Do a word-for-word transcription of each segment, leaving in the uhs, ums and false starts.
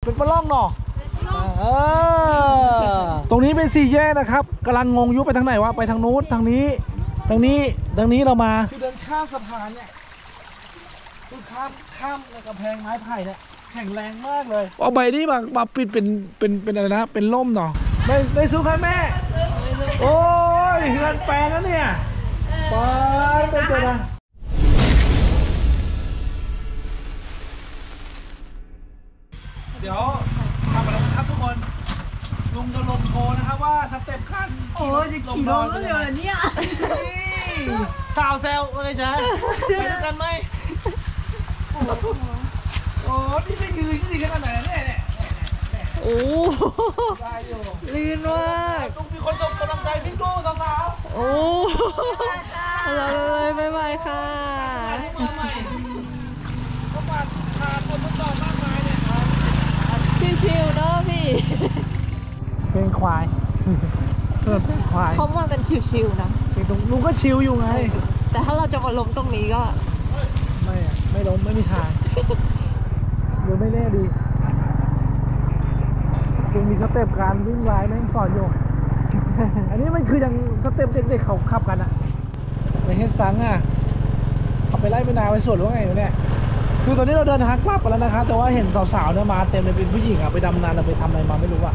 เป็นปลาล่องเนาะเออตรงนี้เป็นสี่แยกนะครับกำลังงงยุบไปทางไหนวะไปทางนู้นทางนี้ทางนี้ทางนี้เรามาคือเดินข้ามสะพานเนี่ยคือข้ามข้ามกำแพงไม้ไผ่เนี่ยแข็งแรงมากเลยเอาใบนี้มามาปิดเป็นเป็นเป็นอะไรนะเป็นล่มเนาะไม่ไม่ซื้อค่ะแม่โอ้ยเฮือนแปลงแล้วเนี่ยไปเป็นตัวนะเดี๋ยวทำอะไรนะครับทุกคนลุงจะลงโชว์นะครับว่าสเต็ปขั้นโอ้ยจะขี่ลงก็เลยเนี่ยสาวแซวอะไรจ๊ะไปด้วยกันไหมโอ้ที่ไม่ยืนที่ขนาดไหนเนี่ยเนี่ยโอ้ลื่นมากต้องมีคนส่งกำลังใจพี่โก้สาวๆโอ้เราเลยบ๊ายบายค่ะที่มาใหม่ก็มาพาคนทดสอบมากมายเนี่ยชิวๆเนาะพี่เพลงควายเพลงควายเขามากันชิวๆนะเพลงตรงลุงก็ชิวอยู่ไงแต่ถ้าเราจะมาล้มตรงนี้ก็ไม่อะไม่ล้มไม่มีทางหรือไม่แน่ดีลุงมีสเต็ปการวิ่งไล่แม่งสอนอยู่อันนี้มันคือยังสเต็ปเด็กๆเขาขับกันอะไปเฮ็ดซังอะขับไปไล่ไปนาไปสวนหรือว่าไงเนี่ยคือตอนนี้เราเดินทางกลับกันแล้วนะครับแต่ว่าเห็นสาวๆเนี่ยมาเต็มเลยเป็นผู้หญิงอะไปดำนาหรือไปทำอะไรมาไม่รู้อะ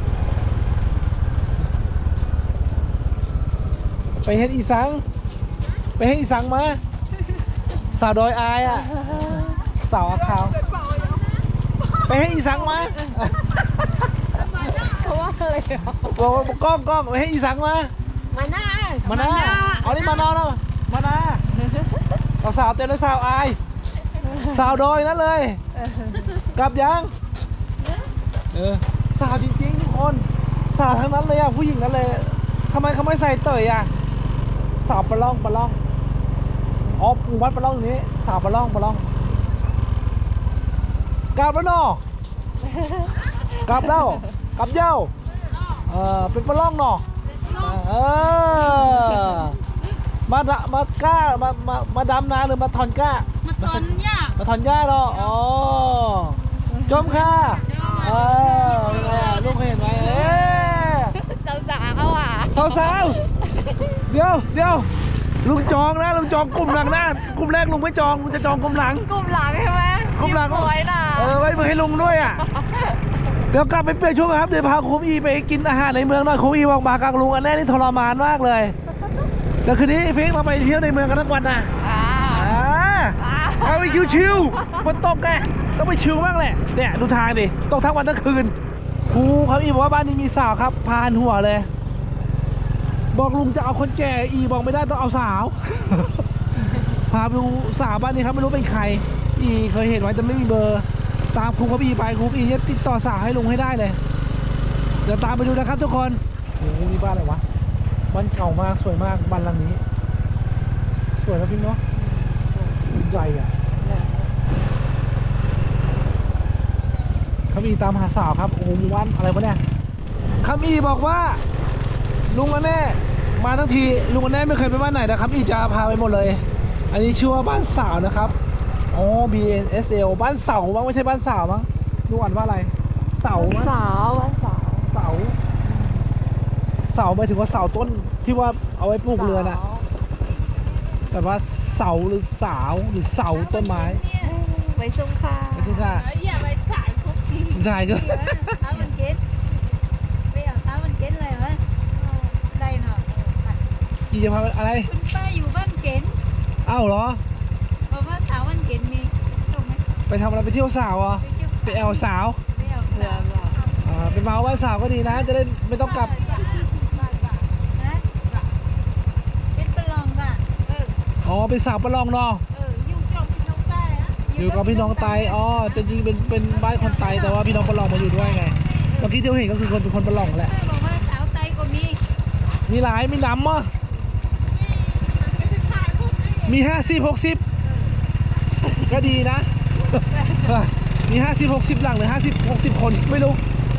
ไปเฮ็ดอีสังไปเฮ็ดอีสังมาสาวดอยอายอะสาวขาวไปเฮ็ดอีสังมาเขาว่าอะไรอ่ะบอกกล้องกล้องไปเฮ็ดอีสังมามาหน้ามาหน้าเอานี่มาหน้าเนาะมาหน้าสาวเต็มเลยสาวอายสาวดอยนั่นเลยกลับยังเออสาวจริงๆทุกคนสาวทั้งนั้นเลยอ่ะผู้หญิงนั่นเลยทำไมเขาไม่ใส่เตยอ่ะสาวปลาล่องปลาล่องอ๋อหมู่บ้านปลาล่องนี้สาวปลาล่องปลาล่องกลับแล้วเนาะกลับแล้วกลับเย้าเออเป็นปลาล่องเนาะเออมาดะมาก้ามามามาดำนาหรือมาถอนก้ามาถอนหญ้ามาถอนหญ้าเนาะอ๋อจมค่ะเออลูกเห็นไหมเอ๊ะสาวสาวเขาอ่ะสาวสาวเดี๋ยวเดี๋ยวลุงจองนะลุงจองกลุ่มหลังหน้ากลุ่มแรกลุงไม่จองลุงจะจองกลุ่มหลังกลุ่มหลังใช่ไหมกลุ่มหลังไว้นะเออไว้เพื่อให้ลุงด้วยอ่ะเดี๋ยวกลับไปเปลี่ยนช่วงครับเดี๋ยวพาคุมอีไปกินอาหารในเมืองหน่อยคุมอีบอกมากับลุงอันแน่นี่ทรมานมากเลยแล้วคืนนี้เฟิงเราไปเที่ยวในเมืองกันทั้งวันนะอ่าเอาไปชิวๆฝนตกไงต้องไปชิวมากแหละเนี่ยดูทางดิตกทั้งวันทั้งคืนครูเขาอีบอกว่าบ้านนี้มีสาวครับพานหัวเลยบอกลุงจะเอาคนแก่อีบอกไม่ได้ต้องเอาสาวพาไปดูสาวบ้านนี้ครับไม่รู้เป็นใครอีเคยเห็นไว้แต่ไม่มีเบอร์ตามครูเขาอีไปครูอีจะติดต่อสาวให้ลุงให้ได้เลยเดี๋ยวตามไปดูนะครับทุกคนโอ้โหนี่บ้านอะไรวะบ้านเก่ามากสวยมากบ้านหลังนี้สวยนะพี่เนาะใหญ่อะคำอีตามหาสาวครับโอ้โหมีวันอะไรวะเนี่ยคำอีบอกว่าลุงอันแน่มาทั้งทีลุงอันแน่ไม่เคยไปบ้านไหนนะครับอีจะพาไปหมดเลยอันนี้ชื่อว่าบ้านสาวนะครับอ๋อ บี เอ็น เอส แอล บ้านเสามั้งไม่ใช่บ้านสาวมั้งลุงอ่านว่าอะไรเสาสาวบ้านสาวเสาเสาหมายถึงว่าเสาต้นที่ว่าเอาไว้ปลูกเรือนอะแต่ว่าเสาหรือสาวหรือเสาต้นไม้ไว้ซุ้มค่ะไว้ซุ้มค่ะอย่าไปถ่ายพวกนี้ถ่ายก็เอามันเก็ตไม่เอาเอามันเก็ตเลยเหรอได้เนาะอีจะพาอะไรคุณป้าอยู่บ้านเก็ตอ้าวเหรอเพราะว่าสาวบ้านเก็ตมีถูกไหมไปทำอะไรไปเที่ยวสาวอ่ะไปแอลสาวไปแอลสาวอ่าเป็นเมาว่าสาวก็ดีนะจะได้ไม่ต้องกลับอ๋อเป็นสาวประลองเนาะอยู่กับพี่น้องไตอยู่กับพี่น้องไตอ๋อจริงๆเป็นเป็นบ้านคนไตแต่ว่าพี่น้องประลองมาอยู่ด้วยไงเมื่อกี้ที่เราเห็นก็คือคนเป็นคนประลองแหละบอกว่าสาวไตก็มีมีหลายมีน้ำมั้งมีห้าสิบหกสิบก็ดีนะมีห้าสิบหกสิบหลังหรือห้าสิบหกสิบคนไม่รู้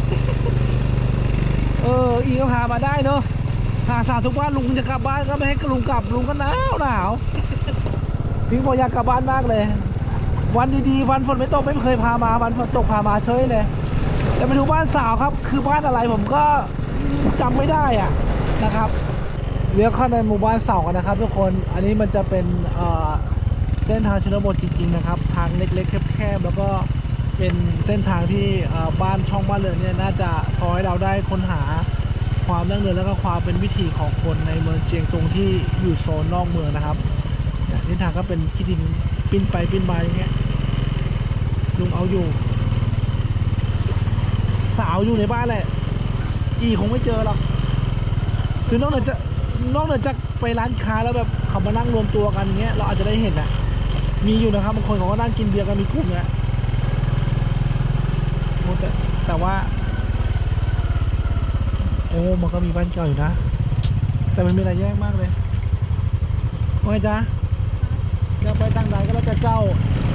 เอออีก็พามาได้เนาะหาสาวทุกบ้านลุงจะกลับบ้านก็ไม่ให้ลุงกลับลุงก็หนาวหนาวพิงบอกอยากกลับบ้านมากเลยวันดีๆวันฝนไม่ตกไม่เคยพามาวันฝนตกพามาเฉยเลยจะไปดูบ้านสาวครับคือบ้านอะไรผมก็จำไม่ได้อ่ะนะครับเลี้ยวเข้าในหมู่บ้านสาวกันนะครับทุกคนอันนี้มันจะเป็นเอ่อเส้นทางชนบทจริงๆนะครับทางเล็กๆแคบๆแล้วก็เป็นเส้นทางที่บ้านช่องบ้านเรือนเนี่ยน่าจะพอให้เราได้ค้นหาความดั้งเดิมแล้วก็ความเป็นวิถีของคนในเมืองเชียงตุงที่อยู่โซนนอกเมืองนะครับเส้นทางก็เป็นขี้ดินปิ้นไปปิ้นมาอย่างเงี้ยลุงเอาอยู่สาวอยู่ในบ้านแหละอีคงไม่เจอหรอกคือนอกเหนือจะนอกเหนือจากไปร้านค้าแล้วแบบเขามานั่งรวมตัวกันอย่างเงี้ยเราอาจจะได้เห็นนะมีอยู่นะครับบางคนเขาก็นั่งกินเบียร์กันมีกลุ่มเนี้ยแต่แต่ว่าโอ้มันก็มีบ้านเก่าอยู่นะแต่มันมีอะไรแยกมากเลยว่าไงจ๊ะจะไปทางใดก็แล้วแต่เจ้า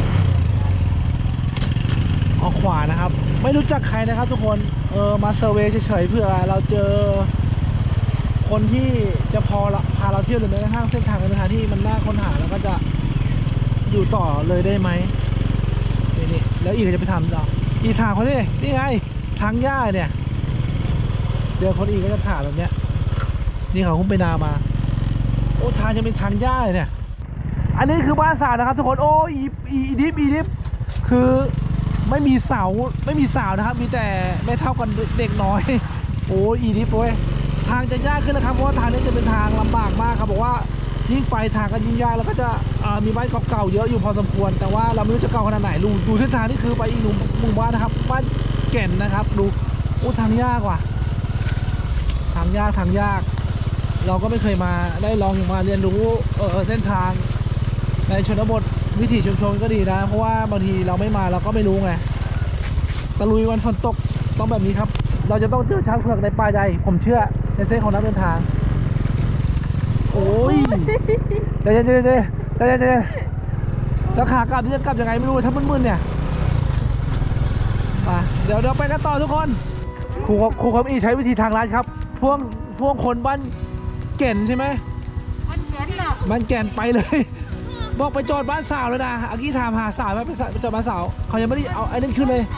ออกขวานะครับไม่รู้จักใครนะครับทุกคนเออมาเซอร์เวย์เฉยๆเพื่อเราเจอคนที่จะพอพาเราเที่ยวหรือแม้กระทั่งเส้นทางการเดินทางที่มันน่าค้นหาแล้วก็จะอยู่ต่อเลยได้ไหมนี่นี่แล้วอีกจะไปทำต่ออีทางเขาเนี่ยนี่ไงทางหญ้าเนี่ยเดี๋ยวคนอีกก็จะผ่านแบบเนี้ยนี่เขาคุ้มไปนามาโอ้ทางจะเป็นทางหญ้าเลยเนี่ยอันนี้คือบ้านสาวนะครับทุกคนโอ้อีอีดิฟอีดิฟคือไม่มีเสาไม่มีสาวนะครับมีแต่ไม่เท่ากันเด็กน้อยโอ้อีดิฟโอ้ยทางจะยากขึ้นนะครับเพราะว่าทางนี้จะเป็นทางลำบากมากครับบอกว่ายิ่งไปทางก็ยิ่งยากแล้วก็จะมีบ้านเก่าๆเยอะอยู่พอสมควรแต่ว่าเราไม่รู้จะเก่าขนาดไหนดูดูเส้นทางนี่คือไปอีกหนึ่งหมู่บ้านนะครับบ้านแก่นนะครับดูโอ้ทางยากว่ะทางยากทางยากเราก็ไม่เคยมาได้ลองมาเรียนรู้เออเส้นทางในชนบทวิถีชุมชนก็ดีนะเพราะว่าบางทีเราไม่มาเราก็ไม่รู้ไงตะลุยวันฝนตกต้องแบบนี้ครับเราจะต้องเจอช้างเผือกในป่าใหญ่ผมเชื่อในเส้นของนักเดินทางโอ้ยเดี๋ยวเดี๋ยวเดี๋ยวเดี๋ยวเดี๋ยวแล้วขากลับจะกลับยังไงไม่รู้ถ้ามึนๆเนี่ยมาเดี๋ยวเดี๋ยวไปกันต่อทุกคนครูครูคำอีใช้วิธีทางลัดครับพวกพวกคนบ้านแก่นใช่ไหมบ้านแก่นเหรอบ้านแก่นไปเลยบอกไปจอดบ้านสาวแล้วนะอากี้ถามหาสาวไหมไปจอดบ้านสาวเขายังไม่ได้เอาไอ้นั่นขึ้นเลย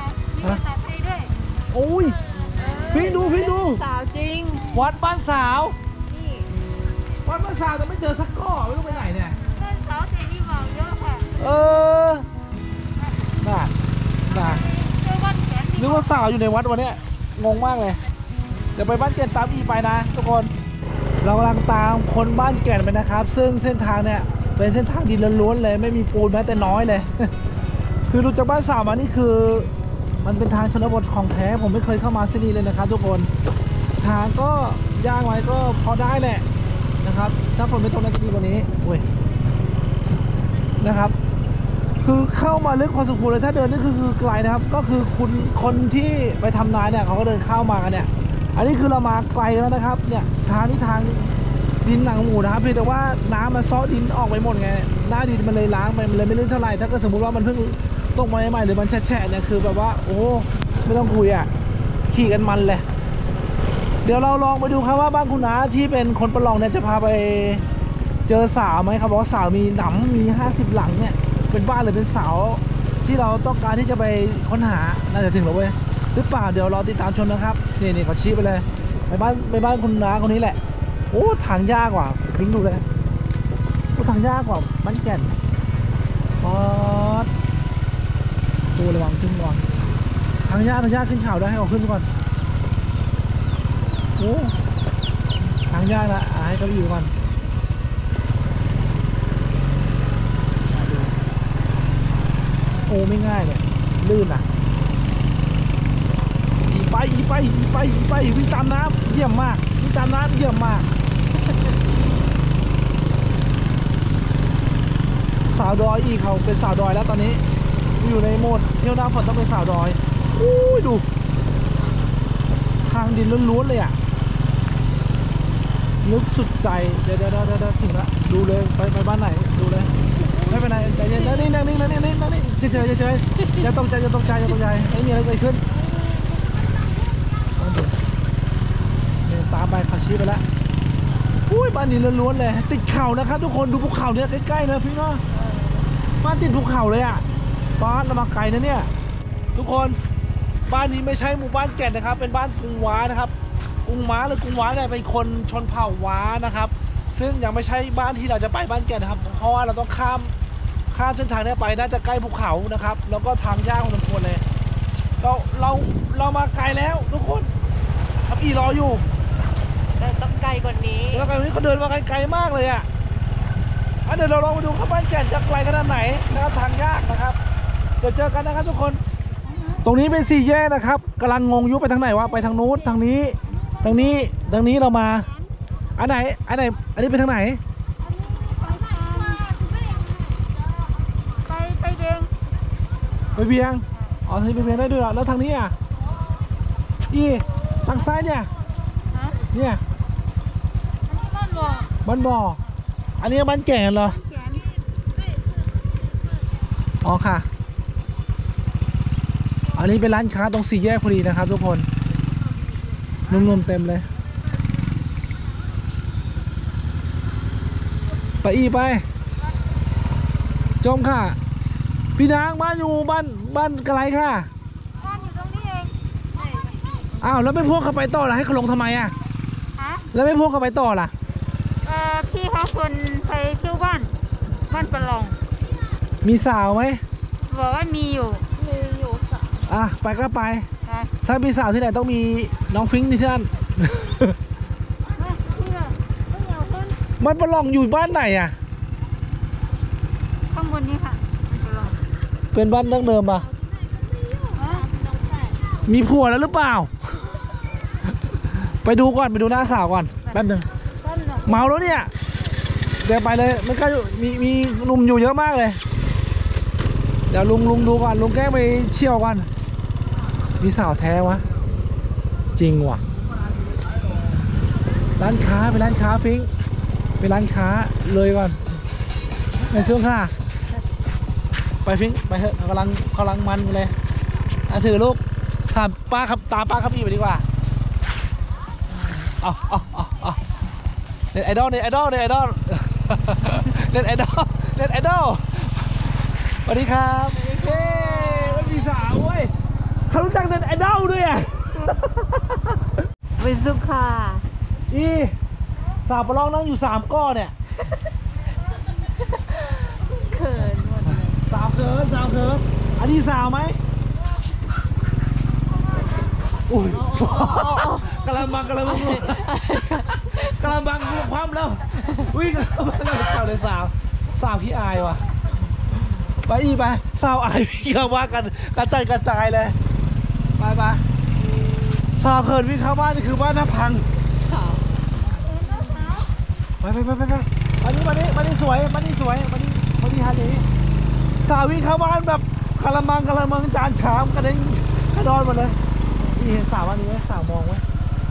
โอ้ยพี่ดูพี่ดูสาวจริงวัดบ้านสาววัดบ้านสาวแต่ไม่เจอสักก้อไม่รู้ไปไหนเนี่ยบ้านสาวแต่นี่หวังเยอะค่ะเออน่าน่านึกว่าสาวอยู่ในวัดวันนี้งงมากเลยเดี๋ยวไปบ้านแก่นตามอีไปนะทุกคนเรากำลังตามคนบ้านแก่นไปนะครับซึ่งเส้นทางเนี่ยเป็นเส้นทางดินล้วนๆเลยไม่มีปูนแม้แต่น้อยเลย คือดูจากบ้านสาวมานี่คือมันเป็นทางชนบทของแท้ผมไม่เคยเข้ามาเส้นนี้เลยนะครับทุกคนทางก็ยากไว้ก็พอได้แหละนะครับถ้าฝนไม่ตกน่าจะดีกว่านี้โอ้ยนะครับคือเข้ามาลึกพอสมควรเลยถ้าเดินนี่คือคือไกลนะครับก็คือคุณคนที่ไปทำนาเนี่ยเขาก็เดินเข้ามากันเนี่ยอันนี้คือเรามาไกลแล้วนะครับเนี่ยทางนี้ทางดินหนังหมูนะครับเพียงแต่ว่าน้ำมันซ้อดินออกไปหมดไงหน้าดินมันเลยล้างไปมันเลยไม่ลื่นเท่าไหร่ถ้าเกิดสมมติว่ามันเพิ่งตกมาใหม่ๆหรือมันแฉะๆเนี่ยคือแบบว่าโอ้ไม่ต้องคุยอ่ะขี่กันมันเลยเดี๋ยวเราลองไปดูครับว่าบ้านคุณน้าที่เป็นคนประลองเนี่ยจะพาไปเจอสาวไหมครับบอกว่าสาวมีหนำมีห้าสิบหลังเนี่ยเป็นบ้านหรือเป็นสาวที่เราต้องการที่จะไปค้นหาน่าจะถึงแล้วเว้ยหรือเปล่าเดี๋ยวรอติดตามชมนะครับนี่นี่เขาชี้ไปเลยไปบ้านไปบ้านคุณน้าคนนี้แหละโอ้ทางยากกว่าพิงดูเลยโอ้ทางยากกว่าบ้านแก่นปอดดูระวังขึ้นก่อนทางยากทางยากขึ้นเขาได้ให้เขาขึ้นก่อนโอ้ทางยากละให้เขาอยู่ก่อนโอ้ไม่ง่ายเนี่ยลื่นอ่ะอีไปอีไปอีไปอีไปวิ่งตามน้ำเยี่ยมมากวิ่งตามน้ำเยี่ยมมากสาวดอยอีกเขาเป็นสาวดอยแล้วตอนนี้อยู่ในโหมดเที่ยวหน้าฝนต้องเป็นสาวดอยอู้ยดูทางดินล้วนๆเลยอ่ะลึกสุดใจเดี๋ยวเดี๋ยวเดี๋ยวถึงละดูเลยไปไปบ้านไหนดูเลยไม่เป็นไรใจเย็นนั่งนี่นั่งนี่นั่งนี่นั่งนี่เฉยเฉยเฉยอย่าตกใจอย่าตกใจอย่าตกใจไม่มีอะไรเกิดขึ้นเดินตามไปเขาชี้ไปแล้วอุ้ยบ้านดินล้วนๆเลยติดเข่านะครับทุกคนดูภูเขาเนี่ยใกล้ๆนะพี่เนาะบ้านติดภูเขาเลยอ่ะบ้านเรามาไกลนะเนี่ยทุกคนบ้านนี้ไม่ใช่หมู่บ้านแก่นนะครับเป็นบ้านกุงว้านะครับกุงม้าหรือกุงว้าเนี่ยเป็นคนชนเผ่าว้านะครับซึ่งยังไม่ใช่บ้านที่เราจะไปบ้านแก่นนะครับเพราะว่าเราต้องข้ามข้ามเส้นทางนี้ไปน่าจะใกล้ภูเขานะครับแล้วก็ทางยากพอสมควรเลยเราเราเรามาไกลแล้วทุกคนครับอีรออยู่แต่ต้องไกลกว่านี้แล้วไกลวันนี้เขาเดินมาไกลๆมากเลยอ่ะอ่ะเดี๋ยวเราลองมาดูครับบ้านแก่นจะไกลขนาดไหนนะครับทางยากนะครับเดี๋ยวเจอกันนะครับทุกคนตรงนี้เป็นสี่แยกนะครับกำลังงงยุบไปทางไหนวะไปทางนู้นทางนี้ทางนี้ทางนี้เรามาอันไหนอันไหนอันนี้ไปทางไหนไปไปเองไปเบียงอ๋อทางนี้ไปเบียงได้ด้วยเหรอแล้วทางนี้อ่ะอีทางซ้ายเนี่ยฮะเนี่ยอันนี้บ้านบ่อบ้านบ่ออันนี้บ้านแก่เหรอแขนอ๋อค่ะอันนี้เป็นร้านค้าตรงสี่แยกพอดีนะครับทุกคนนุ่มๆเต็มเลยไปอีไปจมค่ะพี่นางบ้านอยู่บ้านบ้านไกลค่ะบ้านอยู่ตรงนี้เองอ้าวแล้วไม่พวกเขาไปต่อล่ะให้เขาลงทำไมอ่ะฮะแล้วไม่พวกเขาไปต่อล่ะเอ่อพี่เขาชวนไปเที่ยวบ้านบ้านประลองมีสาวไหมบอกว่ามีอยู่มีอยู่สามอ่ะไปก็ไปนะถ้ามีสาวที่ไหนต้องมีน้องฟิงค์ที่นั่นไม่เพื่อไม่เอาขึ้นมันประลองอยู่บ้านไหนอ่ะข้างบนนี้ค่ะบ้านประลองเป็นบ้านดั้งเดิมป่ะฮะมีผัวแล้วหรือเปล่า ไปดูก่อนไปดูหน้าสาวก่อนแป๊บหนึงบ้านเหรอเมาแล้วเนี่ยเดี๋ยวไปเลยไม่กล้าอยู่มีมีหนุ่มอยู่เยอะมากเลยเดี๋ยวลุงลุงดูก่อนลุงแกล้งไปเชี่ยวก่อนมีสาวแท้วะจริงว่ะร้านค้าไปร้านค้าฟิงค์ไปร้านค้าเลยก่อนไปซื้อค่ะไปฟิงค์ไปเถอะกำลังกำลังมันอยู่เลยอ่ะถือลูกถามป้าครับตามป้าครับพี่ไปดีกว่าเอาเอาเอาเอาเน็ตไอดอลเน็ตไอดอลเน็ตไอดอลเน็ตไอดอลเน็ตไอดอลสวัสดีครับเย้ไม่มีสาวเว้ยเขารู้จักเน็ตไอดอลด้วยอ่ะไปสุขาอีสาวประลองนั่งอยู่สามก้อเนี่ยเขินหมดเลยสาวเขินสาวเขินอันนี้สาวไหมอุ้ยกำลังบังกำลังบังกำลังบังความแล้วอุ้ยกำลังบังเลยสาวเลยสาวสาวขี้อายว่ะไปอีไปสาวอายพี่เขาว่ากันกระจายกระจายเลยไปไปสาวเขินวิ่งเข้าบ้านนี่คือบ้านน้าพังสาวไปไปไปไปไปมานี่มานี่มานี่สวยมานี่สวยมานี่มานี่ฮานี่สาววิ่งเข้าบ้านแบบกะละมังกะละมังจานชามกระเด็นกระดอนหมดเลยนี่เห็นสาววันนี้ไหมสาวมองไหม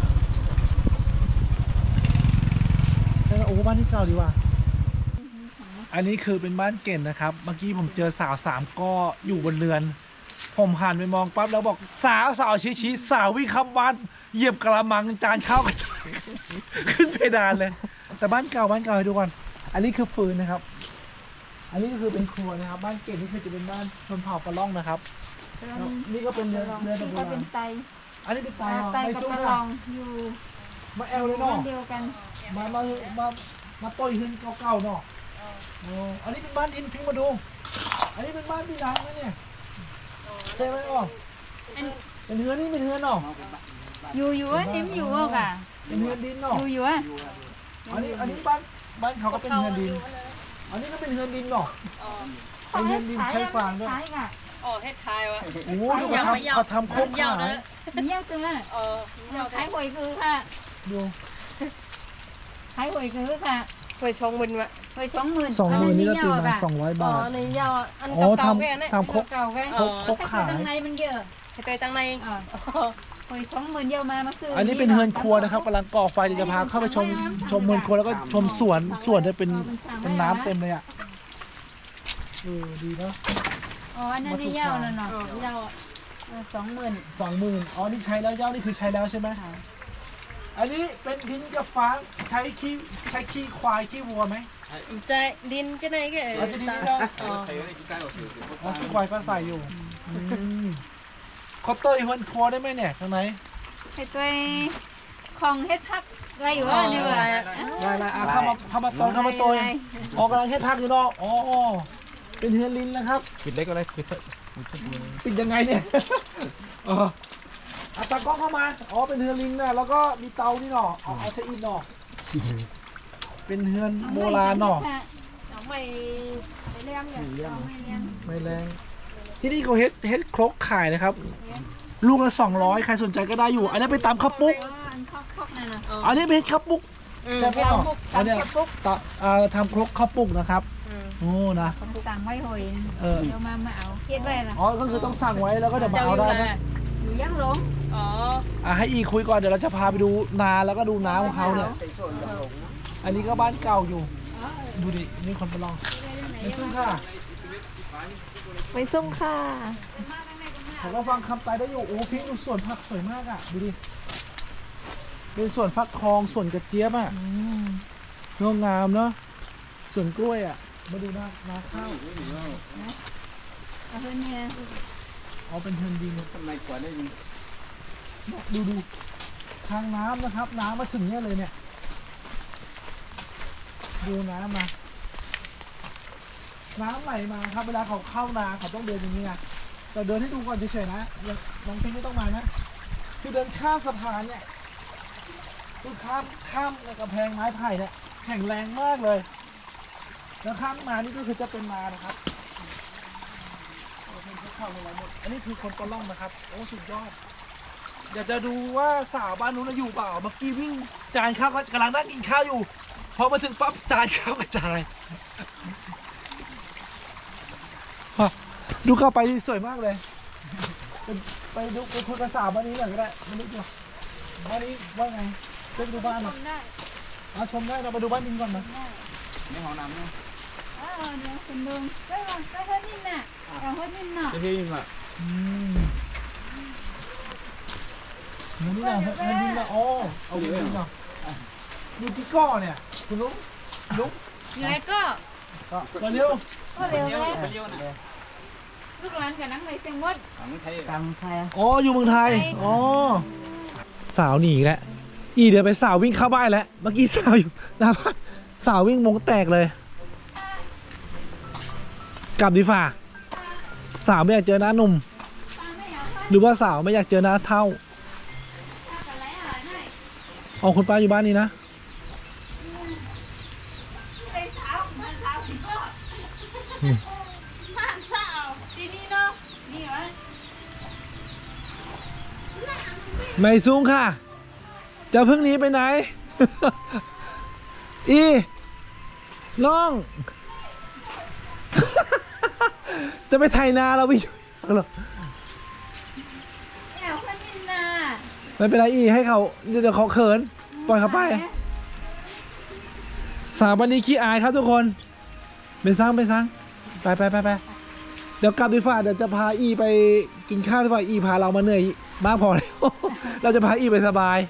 โอ้บ้านที่เก่าดีว่ะอันนี้คือเป็นบ้านเก่นนะครับเมื่อกี้ผมเจอสาวสามก้ออยู่บนเรือนผมหันไปมองปั๊บแล้วบอกสาวสาวชี้ชี้สาววิ่งเข้าบ้านเหยียบกะละมังจานข้าวกระจายขึ้นเพดานเลยแต่บ้านเก่าบ้านเก่าให้ดูก่อนอันนี้คือฟืนนะครับอันนี้ก็คือเป็นครัวนะครับบ้านเก่งนี่คือจะเป็นบ้านชนเผ่ากระล่องนะครับแล้วนี่ก็เป็นเรือนเรือนที่โบก็ราเป็ณนไตอันนี้เป็นไตเหรอไตไม่กับสู้ประลค่ะองอยู่มาแอลเลยบ้าเนาะนเดียวกันมามามามาต้อยขึ้นเก่าๆเนาะโอ้อันนี้เป็นบ้านดินพิงมาดูอันนี้เป็นบ้านพี่นางนะเนี่ยใช่ไหมอ๋ออันเป็นเฮือนนี่เป็นเฮือนเนาะอยู่อยู่อ่ะนิ่มอยู่อ่ะค่ะเป็นเฮือนดินเนาะอยู่อยู่อ่ะอันนี้อันนี้บ้านบ้านเขาก็เป็นเฮือนดินอันนี้ก็เป็นเฮือนดินเนาะเป็นเฮือนดินใช้ฟางด้วยขายค่ะอ๋อเฮ็ดทายวะโอ้โหดูเขาทำเขาทำโคกขายเยี่ยวตัวเออขายหวยคือค่ะดูขายหวยคือค่ะไปชงมึนวะหวยสองหมื่นสองหมื่นนี่ก็ตีมาสองร้อยอ๋อบาทในยาวอันอ๋อเก่าๆแค่นั้นทำทำโคกเก่าแก่โคกโคกแต่ขายข้างในมันเยอะให้เตยตั้งในอ่าหวยสองหมื่นเยอะมามาซื้ออัอันนี้เป็นเฮือนครัวนะครับกำลังก่อไฟเดี๋ยวจะพาเข้าไปชมชมเฮือนครัวแล้วก็ชมสวนสวนจะเป็นเป็นน้ำเต็มเลยอ่ะเออดีเนาะอ๋ออันนั้นได้เย่าแล้วเนาะเย่าสองหมื่นสองหมื่นอ๋อนี่ใช้แล้วย่านี่คือใช้แล้วใช่ไหมอันนี้เป็นดินกับฟางใช้ขี้ใช้ขี้ควายขี้วัวไหมจะดินจะไหนก็เออเอาจะดินตานี่นะอ๋ออ๋อขี้ควายก็ใส่อยู่อืมขอเตยหันคอได้ไหมเนี่ยข้างในเฮ็ดตัวของเฮ็ดพักอะไรอยู่วะนี่วะได้ได้อ่ะเข้ามาเข้ามาตอยเข้ามาตอยออกกำลังเฮ็ดพักอยู่เนาะอ๋อเป็นเฮือนลิ้นนะครับปิดเล็กก็ได้ปิดปิดยังไงเนี่ยเออเอาตากล้องเข้ามาอ๋อเป็นเฮือนลิ้นนะแล้วก็มีเตานี่เนาะเอาเอาเทอินเนาะเป็นเฮือนโบราณเนาะน้องไม่ไม่เลี้ยงเนี่ยน้องไม่เลี้ยงไม่แรงที่นี่เขาเฮ็ดเฮ็ดครกขายนะครับลูกละสองร้อยใครสนใจก็ได้อยู่ อันนี้ไปตำข้าวปุ๊กอันคอกคอกนั่นน่ะอันนี้เป็นข้าวปุ๊กใช่ไหมเนาะอันเนี้ยตะอ่าทำครกข้าวปุ๊กนะครับโอ้นะสั่งไว้หอยเออเดี๋ยวมามาเอาเฮ็ดไว้ล่ะอ๋อก็คือต้องสั่งไว้แล้วก็เดี๋ยวมาเอาได้นะอยู่ยังหลงอ๋ออ่ะให้อีคุยก่อนเดี๋ยวเราจะพาไปดูนาแล้วก็ดูน้ำของเขาเนี่ยอันนี้ก็บ้านเก่าอยู่ดูดินี่คนไปลองไปซึ่งค่ะไปส่งค่ะผมก็ฟังคำตายได้อยู่โอ้พิงดูสวนผักสวยมากอ่ะดูดิเป็นสวนฟักทองสวนกระเจี๊ยบอ่ะงดงามเนาะสวนกล้วยอ่ะมาดูนะนาข้าวเอาเพิ่นเนี่ยเอาเป็นเทินดินทำไมกว่าได้ยินดูดูทางน้ำนะครับ น้ำมาถึงเนี่ยเลยเนี่ยดูน้ำมาน้ำไหลมาครับเวลาเขาเข้านาเขาต้องเดินอย่างนี้นะแต่เดินให้ดูก่อนเฉยๆนะน้องพิงไม่ต้องมานะคือเดินข้ามสะพานเนี่ยคือข้ามข้ามในกำแพงไม้ไผ่เนี่ยแข็งแรงมากเลย แล้วข้ามมานี่ก็คือจะเป็นนานะครับโอ้เป็นเข้าในไรหมดอันนี้คือคนตะล่องนะครับโอ้สุดยอดอยากจะดูว่าสาวบ้านนู้นนะอยู่เปล่าเมื่อกี้วิ่งจานข้าวกำลังนั่งกินข้าวอยู่พอมาถึงปั๊บจานข้าวกระจายดูเข้าไปสวยมากเลยไปไปดูไปคุยกับสาวบ้านนี้หน่อยก็ได้ไม่รู้ตัวบ้านนี้ว่าไงไปดูบ้านหน่อยได้เอาชมได้เราไปดูบ้านนี้ก่อนนะในห้องน้ำเนี่ยเออเดี๋ยวคุณลุงไปว่าไปเฮ็ดนี่น่ะเอาเฮ็ดนี่น่ะจะที่ยิงอ่ะอืมนี่นะเฮ้ยนี่นะโอ้เอาไปนี่นะดูที่ก้อเนี่ยคุณลุงลุงอยู่ไหนก็ก็เร็วก็เร็วเลยไปเลี้ยวนะลูกหลานกับนังเลยเสียงมดถังไทยตังไทยอ๋ออยู่เมืองไทยอ๋อสาวหนีอีกแล้วอีเดี๋ยวไปสาววิ่งเข้าบ้านแล้วเมื่อกี้สาวอยู่หน้าบ้านสาววิ่งมงแตกเลยกลับดีฝ่าสาวไม่อยากเจอหน้าหนุ่ม หรือว่าสาวไม่อยากเจอหน้าเท่าเอาคุณป้าอยู่บ้านนี้นะเป็นสาวมันสาวสิพ่อมันสาวทีนี้เนาะนี่วะไม่สูงค่ะ จะเพิ่งหนีไปไหน อีน้อง จะไปไถนาเราวิ่งหรอแอบคนนินน่ะไม่เป็นไรอีให้เขาเดี๋ยวเขาเขินปล่อยเขาไป สาววันนี้ขี้อายครับทุกคนเป็นซังเป็นซังไปไปไปไปเดี๋ยวกลับดีฝ่าเดี๋ยวจะพาอีไปกินข้าวดีฝ่าอีพาเรามาเหนื่อยมากพอแล้ว เราจะพาอีไปสบาย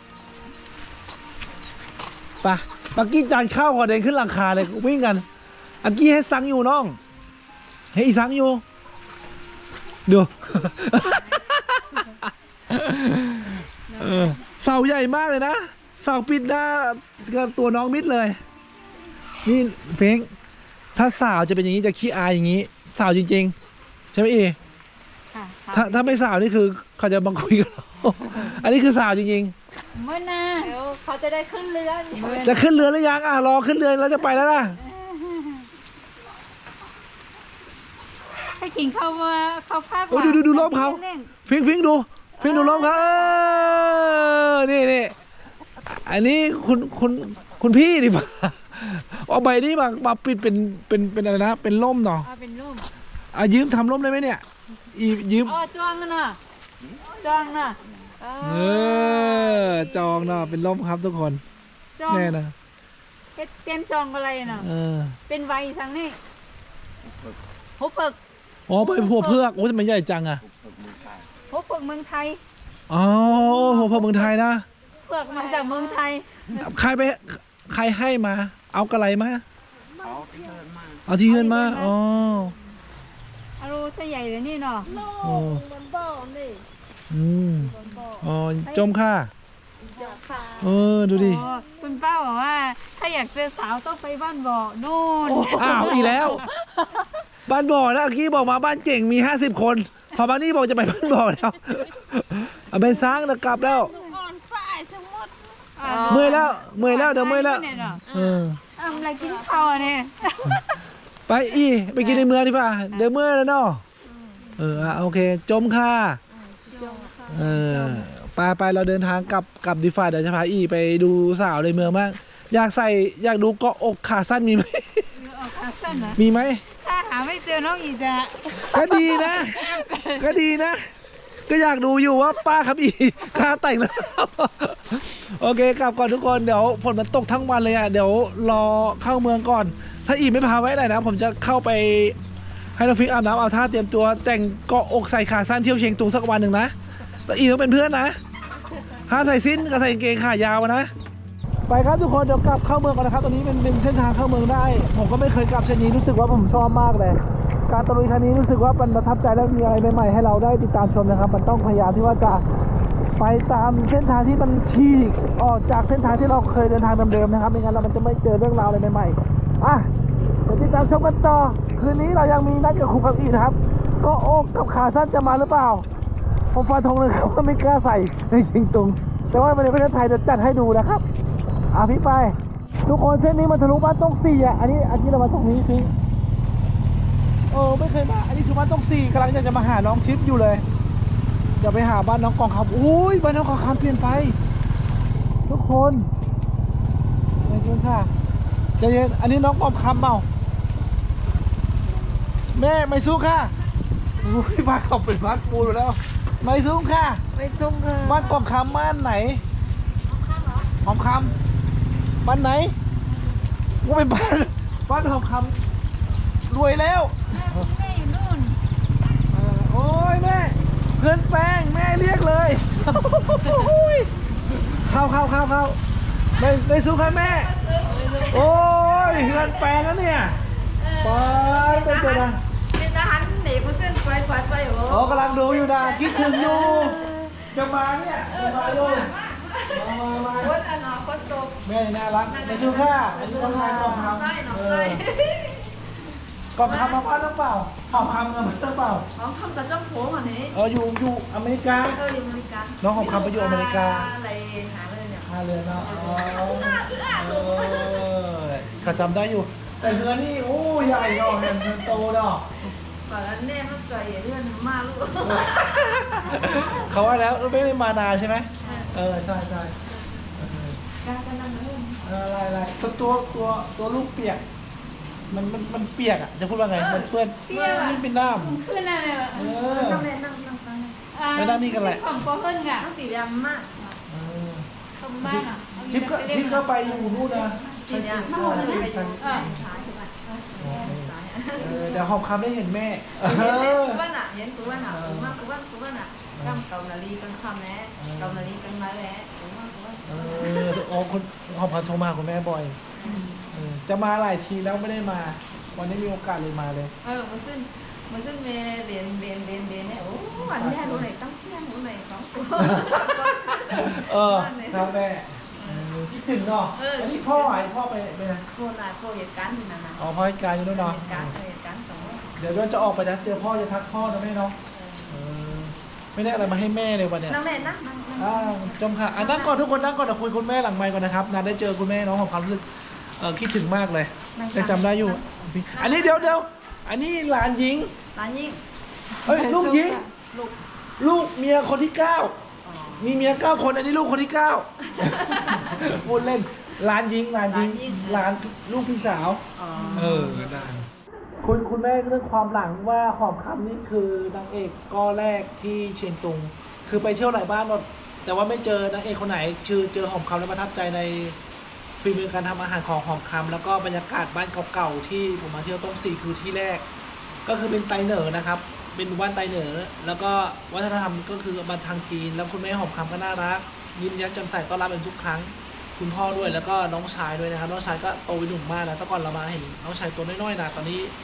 ไปปักกี้จานข้าวก่อนเดินขึ้นหลังคาเลยวิ่งกันอักกี้ให้ซังอยู่น้องให้อีซังอยู่ดู เออเสาใหญ่มากเลยนะเสาปิดหน้ากับตัวน้องมิดเลย นี่เพ้งถ้าสาวจะเป็นอย่างนี้จะขี้อายอย่างนี้ สาวจริงๆใช่ไหมเอค่ะถ้าถ้าไม่สาวนี่คือเขาจะบังคุยกับเรา อันนี้คือสาวจริงเมื่อน่ะเดี๋ยวเขาจะได้ขึ้นเรือๆ จะขึ้นเรือหรือยังอ่ะรอขึ้นเรือแล้วจะไปแล้วนะให้กินข้าวว่าข้าวภาคโอ้ยดูดูดูร่มเขาฟิงฟิงดูฟิงดูร่มเขาเออนี่นี่อันนี้คุณคุณคุณพี่ดิป่ะเอาใบนี้มามาปิดเป็นเป็นเป็นอะไรนะเป็นร่มเนาะเอาเป็นรูปอ่ะยืมทำร่มได้ไหมเนี่ยอียืมอ๋อจองน่ะจองน่ะเออจองเนาะเป็นร่มครับทุกคนจองแน่นะเฮ็ดเต้นจองอะไรน่ะเออเป็นไวทั้งนี้หัวเปิกอ๋อไปหัวเพือกโอ้ทำไมใหญ่จังอ่ะหัวเปิกเมืองไทยอ๋อหัวเพือกเมืองไทยนะเปลือกมาจากเมืองไทยใครไปใครให้มา เอากระไรมาเอาที่เดินมาเอาที่เงินมาอ๋ออารูใส่ใหญ่เลยนี่เนาะโอ้มันบ้านี่ออืมอ๋อจมค่ะค่ะเออดูดิอ๋อคุณป้าบอกว่า ถ้าอยากเจอสาวต้องไปบ้านบ่อนู่นอ้าวอีกแล้ว บ้านบ่อนะเมื่อกี้บอกมาบ้านเก่งมีห้าสิบคนพอมานี่บอกจะไปบ้านบ่อแล้วเอาไปสร้างแล้วกลับแล้วอ่อนฝ่ายสมมติเมื่อยแล้วเมื่อยแล้วเดี๋ยวเมื่อยแล้วเออทำอะไรกินข้าวเนี่ยไปอีไปกินในเมืองดีกว่าเดี๋ยวเมื่อยแล้วเนาะเอออ่ะโอเค จมค่ะเออไปไปเราเดินทางกลับกลับดีฝ่าเดี๋ยวจะพาอีไปดูสาวในเมืองบ้างอยากใส่อยากดูเกาะอกขาสั้นมีไหมออกขาสั้นนะมีไหมถ้าหาไม่เจอน้องอีจะก็ดีนะ ก็ดีนะ ก็อยากดูอยู่ว่าป้าครับอีกล้าแต่งแล้วโอเคกลับก่อนทุกคนเดี๋ยวฝนมันตกทั้งวันเลยอ่ะเดี๋ยวรอเข้าเมืองก่อน ถ้าอีไม่พาไว้ไหนนะผมจะเข้าไปให้น้องฟิกอาบน้ำเอาท่าเตรียมตัวแต่งเกาะอกใส่ขาสั้นเที่ยวเชียงตุงสักวันหนึ่งนะแต่อีต้องเป็นเพื่อนนะห้ามใส่สิ้นกับใส่กางเกงขายาวนะ ไปครับทุกคนเดี๋ยวกลับเข้าเมืองกันนะครับตอนนี้เป็นเป็นเส้นทางเข้าเมืองได้ ผมก็ไม่เคยกลับเส้นนี้รู้สึกว่าผมชอบมากเลย การตะลุยครั้งนี้รู้สึกว่ามันประทับใจและมีอะไรใหม่ๆให้เราได้ติดตามชมนะครับ มันต้องพยายามที่ว่าจะไปตามเส้นทางที่มันฉีกออกจากเส้นทางที่เราเคยเดินทางเดิมๆนะครับไม่งั้นเรามันจะไม่เจอเรื่องราวอะไรใหม่ๆอ่ะเดี๋ยวติดตามชมกันต่อคืนนี้เรายังมีนัดกับครูกับอีนะครับ ก็โอกกับขาสั้นจะมาหรือเปล่าผมฟันธงเลยครับว่าไม่กล้าใส่ในจริงตรงแต่ว่าในประเทศไทยจะจัดให้ดูนะครับอ่ะพี่ไปทุกคนเส้นนี้มันทะลุบ้านต้องสี่อ่ะอันนี้อันนี้เรามาตรงนี้สิโอ้ไม่เคยมาอันนี้คือบ้านต้องสี่กำลังอยากจะมาหาน้องทิพย์อยู่เลยเดี๋ยวไปหาบ้านน้องกองคำอุ้ยบ้านน้องกองคำเปลี่ยนไปทุกคนใจเย็นค่ะใจเย็นอันนี้น้องกองคำเปล่าแม่ไม่สู้ค่ะอุ้ยบ้านเขาเป็นบ้านปูนแล้วไม่สู้ค่ะไปจุ่มเธอบ้านกองคำบ้านไหนหอมคำบ้านไหนว่าเป็นบ้านบ้านหอมคำรวยแล้วแม่อยู่นู่นเออโอ้ยแม่เพื่อนแป้งแม่เรียกเลยเข้าเข้าเข้าเข้าไม่ไม่สู้ค่ะแม่โอ้ยเพื่อนแป้งแล้วเนี่ยไปไปเจอนะเป็นทหารหนีผู้เส้นไปไปไปโอ้โอ้กำลังดูอยู่นะคิดถึงอยู่จะมาเนี่ยจะมาโยมมามามาคนอนาคตโตแม่น่ารักไม่สู้ค่ะอันนี้ต้องชายกองคำได้หนอเอได้อกองคำมาบ้านหรือเปล่าหอมคำมาบ้านหรือเปล่าของคำกับเจ้าผัวมันนี้เอออยู่อยู่อเมริกาเอออยู่อเมริกาน้องหอมคำไปอยู่อเมริกาอะไรหาเลยเนี่ยท่าเรือเนาะอ๋อเออก็จำได้อยู่ แต่เรือนี่โอ้ใหญ่เนาะเห็นโตเนาะก่อนนั้นแน่มันเกยเรื่องมาลูกเขาว่าแล้วไม่ได้มานานใช่ไหมเออใช่ใช่การกันนั่งเล่นเอออะไรอะไรตัวตัวตัวตัวลูกเปียก มันมันมันเปียกอ่ะจะพูดว่าไงมันเปื้อนมันเป็นน้เพื่อนอะไรวะำเออนั่งเล่นนั่งนั่งนั่งอ่าแล้วด้านนี้กันแหละของปอเพิ่นค่ะนั่งตีแบมมากเออตรงบ้านอ่ะทิปก็ทิปก็ไปอยู่นู่นนะตีเนี่ยมันเลยไปอยู่ซ้ายใช่ไหมซ้ายเออเดี๋ยวหอมคำได้เห็นแม่เอเห็นอตัวน่ะเห็นตัวน่ะตัวมากตัวตัวน่ะกำเกานาลีกันคำแน่เกานาลีกันมาแล้วตัวมากตัวเออโอ้คุณหอมพันโทรมาคุณแม่บ่อยเออจะมาหลายทีแล้วไม่ได้มา วันนี้มีโอกาสเลยมาเลยเออมันซึ่งมันซึ่งเมเรียนเรียนเรียนเรียนเนี่ยโอ้วันนี้รู้ไหนตั้งเที่ยงรู้ไหนสองตัวเออครับแม่เออคิดถึงเนาะอันนี้พ่อไอ้พ่อไปไปนะโคนาโคเหตุการณ์ที่นั่นนะอ๋อพ่อให้การอยู่นู่นเนาะเหตุการณ์เหตุการณ์สองเดี๋ยวเราจะออกไปนะเจอพ่อจะทักพ่อนะแม่เนาะเออไม่ได้อะไรมาให้แม่เลยวันเนี้ยนั่งเล่นนะนั่งอ่าจมค่ะอ่ะนั่งก่อนทุกคนนั่งก่อนเดี๋ยวคุยคุณแม่หลังไมค์ก่อนนะครับนาได้เจอคุณแม่น้องของความรู้สึกเออคิดถึงมากเลยจะจำได้อยู่ อันนี้เดี๋ยวเดี๋ยวอันนี้หลานหญิงร้านยิ่งเฮ้ยลูกหญิงลูกลูกเมียคนที่เก้ามีเมียเก้าคนอันนี้ลูกคนที่เก้าพูดเล่นหลานหญิงหลานหญิงหลานลูกพี่สาวอ๋อเออได้คุณคุณแม่เรื่องความหลังว่าหอมคำนี่คือนางเอกก็แรกที่เชียงตุง คือไปเที่ยวหลายบ้านหมดแต่ว่าไม่เจอนางเอกคนไหนชื่อเจอหอมคำแล้วประทับใจในฝีมือการทำอาหารของหอมคำแล้วก็บรรยากาศบ้านเก่าๆที่ผมมาเที่ยวต้งสี่คือที่แรก ก็คือเป็นไตเหนอนะครับ เป็นว่านไตเหนอแล้วก็วัฒนธรรมก็คือมาทางจีนแล้วคุณแม่หอมคำก็น่ารักยิ้มแย้มแจ่มใสต้อนรับเป็นทุกครั้งคุณพ่อด้วยแล้วก็น้องชายด้วยนะครับน้องชายก็โตเป็นหนุ่มมากแล้วแต่ก่อนเรามาเห็นน้องชายตัวน้อยๆนะตอนนี้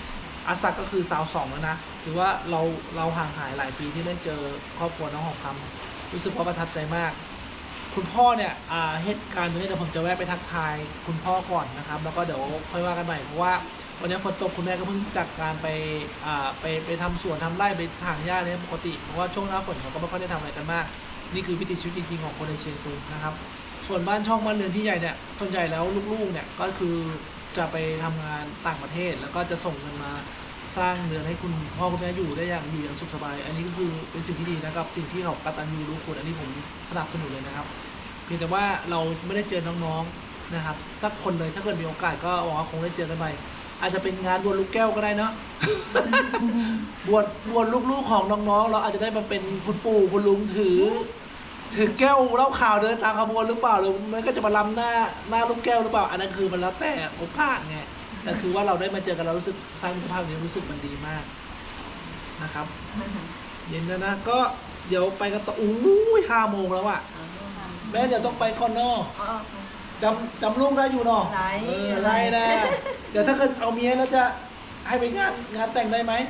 อาสักก็คือสาวสองแล้วนะถือว่าเราเราห่างหายหลายปีที่ไม่เจอครอบครัวน้องหอมคำรู้สึกว่าประทับใจมาก คุณพ่อเนี่ยอ่าเหตุการณ์ตรงนี้เดี๋ยวผมจะแวะไปทักทายคุณพ่อก่อนนะครับแล้วก็เดี๋ยวค่อยว่ากันใหม่เพราะว่าวันนี้ฝนตกคุณแม่ก็เพิ่งจัดการไปอ่าไปไปทำสวนทำไร่ไปถางหญ้าเนี่ยปกติเพราะว่าช่วงหน้าฝนเขาก็ไม่ค่อยได้ทำอะไรกันมากนี่คือวิถีชีวิตจริงๆของคนในเชียงตุงนะครับส่วนบ้านช่องบ้านเรือนที่ใหญ่เนี่ยส่วนใหญ่แล้วลูกๆเนี่ยก็คือจะไปทำงานต่างประเทศแล้วก็จะส่งเงินมาสร้างเรือนให้คุณพ่อคุณแม่อยู่ได้อย่างอยู่อย่างสุขสบายอันนี้ก็คือเป็นสิ่งที่ดีนะครับสิ่งที่เขากตัญญูรู้คุณอันนี้ผมสนับสนุนเลยนะครับเพียงแต่ว่าเราไม่ได้เจอน้องๆนะครับสักคนเลยถ้าเกิดมีโอกาสก็หวังว่าคงได้เจอกันใหม่อาจจะเป็นงานบวชลูกแก้วก็ได้เนาะ บวชบวชลูกๆของน้องๆเราอาจจะได้มาเป็นคุณปู่คุณลุงถือถือแก้วเล่าข่าวเดินตามขบวนหรือเปล่าหรือมันก็จะมาล้ำหน้าหน้าลูกแก้วหรือเปล่าอันนั้นคือมันแล้วแต่โอกาสไงแต่คือว่าเราได้มาเจอกันเรารู้สึกสร้างมิตรภาพนี้รู้สึกมันดีมากนะครับเย็นแล้วนะก็เดี๋ยวไปกันต่ออู้ยห้าโมงแล้วอะแม่เดี๋ยวต้องไปก่อนเนาะจำจำลูกได้อยู่เนาะไรเออไรนะเดี๋ยวถ้าเกิดเอาเมียแล้วจะให้ไปงานงานแต่งได้ไหม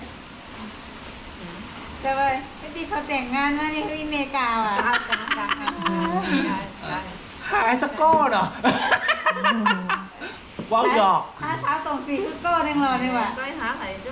แต่ว่าที่เขาแต่งงานมานี่คืออเมริกาอ่ะหายสักก้อนเหรอ ว้าวหยอกถ้าเช้าตรงสีคือโก้ยังรอได้ว่ะก็หาไหนจุ๊บ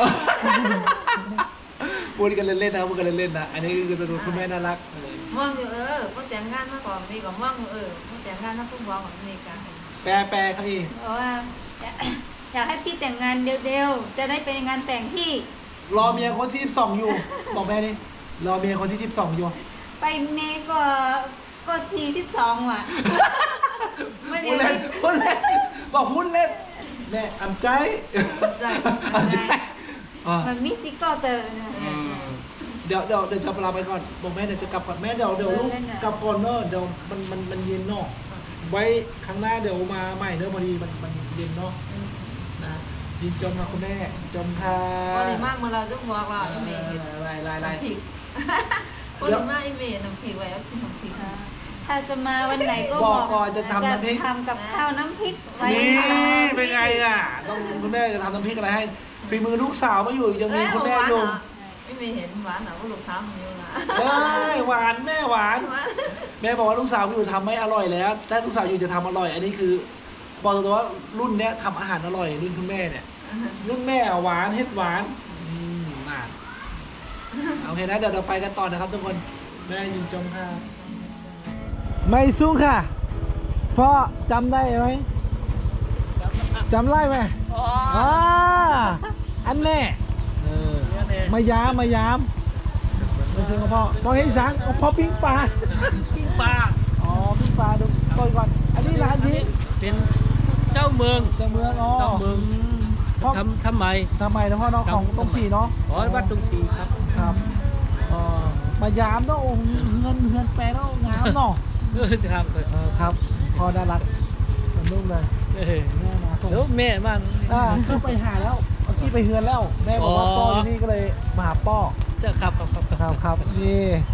พูดกันเล่นๆนะพูดกันเล่นๆนะอันนี้คือตัวคุณแม่น่ารักม่วงอยู่เออพ่อแต่งงานมาก่อนนี่ก็ม่วงอยู่เออพ่อแต่งงานมาพุ่งวางของอเมริกาแปลแปลครับพี่เพราะว่าอยากอยากให้พี่แต่งงานเร็วๆจะได้เป็นงานแต่งที่รอเมียคนที่สิบสองอยู่ บอกแม่นี่รอเมียคนที่สิบสองอยู่ไปเมก็ก็ทีสิบสองว่ะ ไม่พูดได้เล่นพูดเล่นบอกพูดเล่นแม่อ่ำใจอ่ำใจอ่ามันมีซิโก้เตอร์นะเดี๋ยวเดี๋ยวเดี๋ยวจะลาไปก่อนบอกแม่เดี๋ยวจะกลับก่อนแม่เดี๋ยวเดี๋ยวลูกเล่นๆอะกลับก่อนเนอะเดี๋ยวมันมันมันเย็นเนาะไว้ครั้งหน้าเดี๋ยวมาใหม่เนอะพอดีมันมันเย็นเนาะนะยินจมนะคุณแม่จมค่ะพอดีมากเมื่อเราจุ๊บบอกเราอเมริกาลายลายลายน้ำพริกพอดีมากอเมริกาน้ำพริกไว้แล้วกินน้ำพริกถ้าจะมาวันไหนก็บอกก่อนจะทำน้ำพริกจะทำกับข้าวน้ำพริกไว้นี่เป็นไงอ่ะต้องคุณแม่จะทำน้ำพริกอะไรให้ฝีมือลูกสาวไม่อยู่ยังมีคุณแม่อยู่ไม่มีเห็นหวานหรอว่าลูกสาวมีอยู่นะเอ้ยหวานแม่หวาน แม่บอกว่าลูกสาวอยู่ทำไม่อร่อยแล้วถ้าลูกสาวอยู่จะทำอร่อย อันนี้คือบอกตรงๆว่ารุ่นเนี้ยทำอาหารอร่อยรุ่นคุณแม่เนี่ยรุ่นแม่หวานเฮ็ดหวานอืมน่าโอเคนะเดี๋ยวเราไปกันต่อนะครับทุกคนแม่ยินจมค่ะไม่สู้ค่ะพ่อจำได้ไหมจำได้ไหมอ๋ออันแน่เออมายามมายามไม่ใช่กับพ่อพ่อเฮ้ยสังพ่อปิ้งปลาปิ้งปลาอ๋อปิ้งปลาดูก่อนก่อนอันนี้ร้านนี้เป็นเจ้าเมืองเจ้าเมืองอ๋อเจ้าเมืองพ่อทำทำไมทำไมนะพ่อเนาะของตรงสี่เนาะอ๋อวัดตรงสีครับครับอ๋อมายามเนาะโอ้เงินเงินแปลเนาะงามเนาะเออครับเออครับพอน่ารักสนุกเลยเออแม่มาส่งแล้วแม่บ้านอ่าก็ไปหาแล้วเมื่อกี้ไปเฮือนแล้วแม่บอกว่าอ๋อป้ออยู่นี่ก็เลยมาหาป้อจะครับครับครับครับครับนี่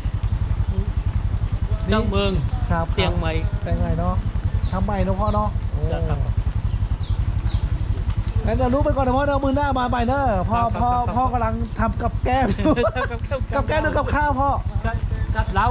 เจ้าเมืองครับเตียงใหม่แต่งไงเนาะทำใหม่เนาะพ่อเนาะโอ้จะครับงั้นเดี๋ยวรู้ไปก่อนนะพ่อเดี๋ยวมือหน้ามาใหม่เนอะพ่อครับพ่อครับพ่อกำลังทำกับแก้มอยู่กับแก้มหรือกับข้าวพ่อกับเล้า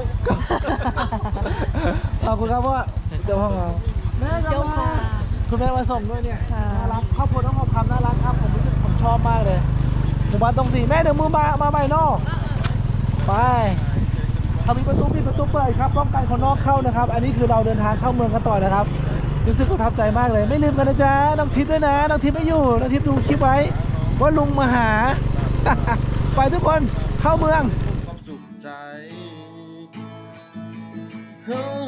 ขอบคุณครับพ่อเดี๋ยวพ่อมาแม่เจ้าค่ะคุณแม่มาส่งด้วยเนี่ยค่ะน่ารักครอบครัวน้องหอมคำน่ารักครับผมรู้สึกผมชอบมากเลยหมู่บ้านตรงสีแม่เดี๋ยวมือมามาใหม่เนอะไปทำมีประตูปิดประตูเปิดครับป้องกันคนนอกเข้านะครับ อันนี้คือเราเดินทางเข้าเมืองกันต่อนะครับรู้สึกประทับใจมากเลยไม่ลืมกันนะจ๊ะน้องทิพย์ด้วยนะน้องทิพย์ไม่อยู่น้องทิพย์ดูคลิปไว้ว่าลุงมาหา ไปทุกคนเข้าเมืองความสุขใจเฮ้